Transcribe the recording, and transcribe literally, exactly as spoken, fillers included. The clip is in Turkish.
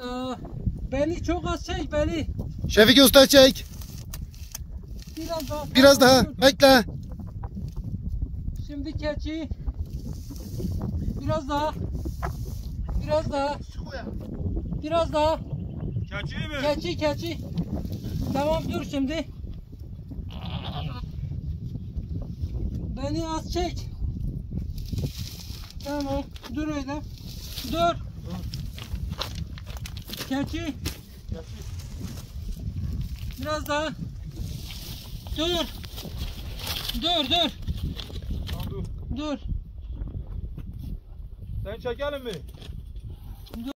Aa, beni çok az çek beni. Şefik Usta çek. Biraz daha. Biraz daha. Bekle. Şimdi keçi. Biraz daha. Biraz daha. Biraz daha. Keçi mi? Keçi keçi. Tamam dur şimdi. Beni az çek. Tamam. Dur öyle. Dur. Keçi. Biraz daha. Dur. Dur dur. Tamam dur. Dur. Sen çekelim mi?